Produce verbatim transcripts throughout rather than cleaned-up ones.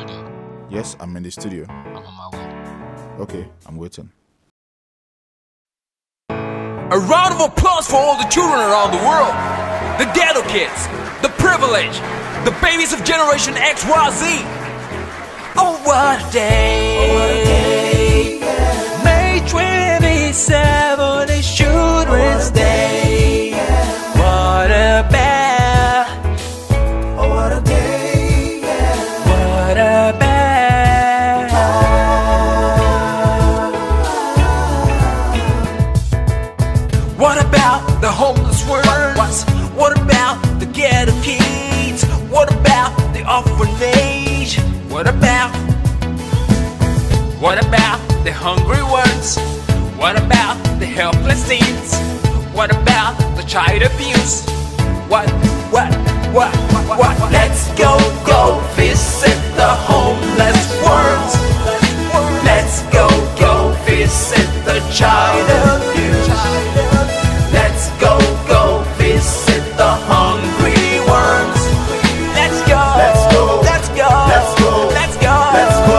studio? Yes, I'm in the studio. I'm on my way. Okay, I'm waiting. A round of applause for all the children around the world. The ghetto kids, the privileged, the babies of Generation X Y Z. Oh, what a day. Oh, what a day, yeah. May twenty-seventh is Children's Day. Yeah. What about? Oh, what a day, yeah. What about? What about the homeless ones? What about the ghetto kids? What about the orphanage? What about? What about the hungry ones? What about the helpless teens? What about the child abuse? What, what, what, what, what? Let's go, go visit the homeless ones. Let's go, go visit the child abuse. Let's go, go visit the hungry ones. Let's go, Let's go, let's go, let's go, let's go, let's go.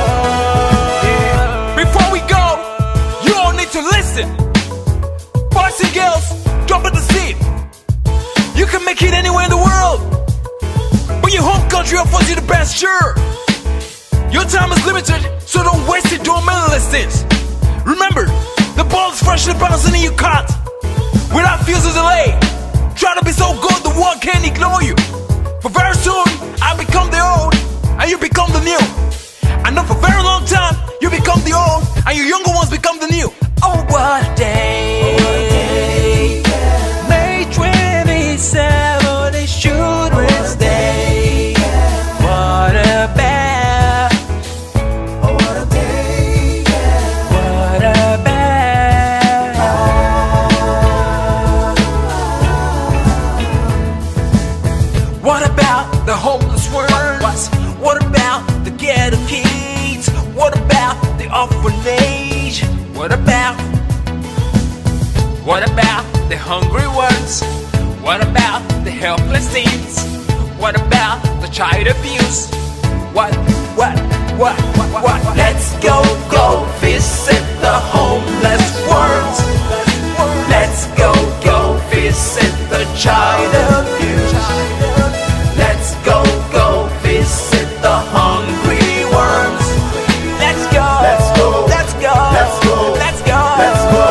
Before we go, you all need to listen. Boys and girls, jump at the seat. You can make it anywhere in the world, but your home country offers you the best, sure. Your time is limited, so don't waste it doing meaningless things. Remember, the ball is freshly bouncing in your cart. Without fears of delay, try to be so good the world can't ignore you. For very soon, I become the old, and you become the new. I know for a very long time, you become the old, and your younger ones become the new. Oh, what a day. Oh, what a day, yeah. May twenty-seventh is Children's Day. What about? Oh, what a day, yeah. What about? What about the homeless ones? What about the ghetto kids? What about the orphanage? What about? What about the hungry ones? What about the helpless teens? What about the child abuse? What, what, what, what, what? Let's go, go visit the homeless ones. Let's go, go visit the child abuse. Let's go, go visit the hungry ones. Let's go, Let's go, let's go, let's go, let's go, let's go.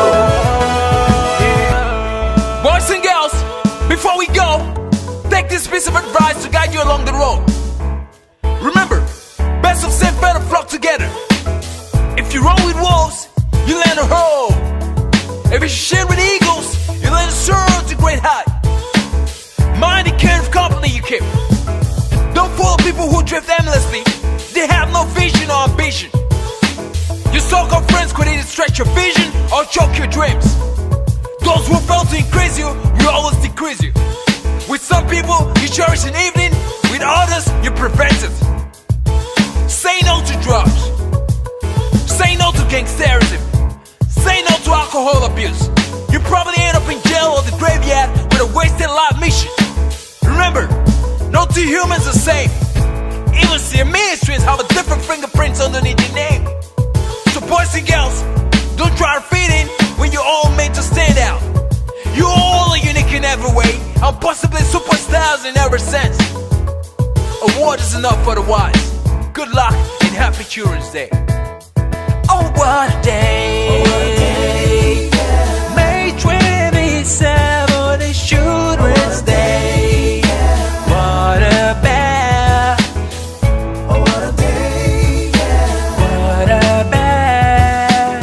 Boys and girls, before we go, take this piece of advice to guide you along the road. Remember, best of safe better flock together. If you roll with wolves, you land a hole. If you share with eagles, you land a soar to great height. Mind the kind of company you keep. Don't follow people who drift aimlessly. They have no vision or ambition. Your so-called friends could either stretch your vision or choke your dreams. Those who fail to increase you will always decrease you. With some people, you cherish an evening. With others, you prevent it. Say no to drugs. Say no to gangsterism. Say no to alcohol abuse. You probably end up in jail or the graveyard with a wasted life mission. Remember, no two humans are same. Even Siamese have a different fingerprints underneath your name. So boys and girls, don't try to fit in when you're all meant to stand out. You all are unique in every way, and possibly superstars in every sense. A word is enough for the wise. Good luck and happy Children's Day. Oh, what a day. Oh, what a day, yeah. May twenty-seventh is Children's Day. What about? Oh, what a day, yeah. What about?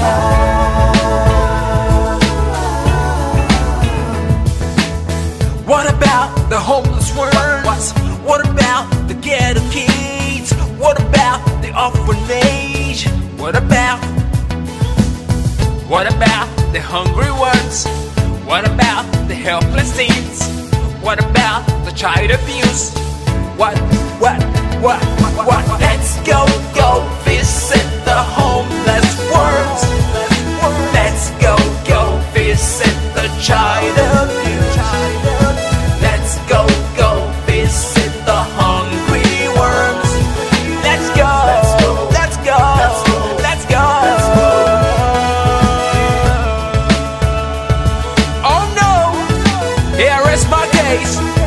What about the homeless ones? What about the ghetto kids? What about the orphanage? What about? What about the hungry ones? What about the helpless teens? What about the child abuse? What, what, what, what, what? Let's go, go visit the homeless ones. Let's go, go visit the child abuse. Let's go, go visit the hungry ones. Let's go, days.